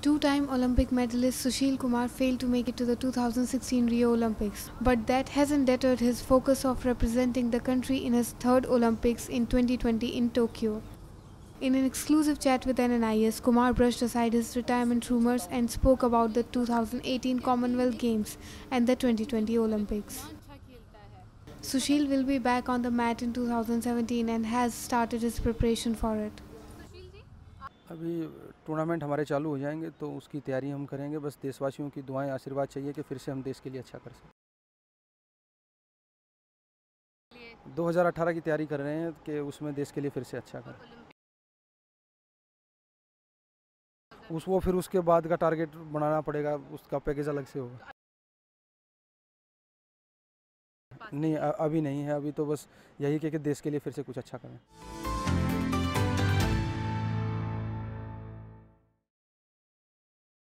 Two-time Olympic medalist Sushil Kumar failed to make it to the 2016 Rio Olympics, but that hasn't deterred his focus of representing the country in his third Olympics in 2020 in Tokyo. In an exclusive chat with NNIS, Kumar brushed aside his retirement rumours and spoke about the 2018 Commonwealth Games and the 2020 Olympics. Sushil will be back on the mat in 2017 and has started his preparation for it. अभी tournament हमारे चालू हो जाएंगे तो उसकी तैयारी हम करेंगे। बस देशवासियों की दुआएं आशीर्वाद चाहिए कि फिर से हम देश के लिए अच्छा कर सकें। 2018 की तैयारी कर रहे हैं कि उसमें देश के लिए फिर से अच्छा करें। वो फिर उसके बाद का टारगेट बनाना पड़ेगा, उसका पैकेज अलग से होगा। नहीं, अभी नहीं है। अभी तो बस यही कि देश के लिए फिर से कुछ अच्छा करें।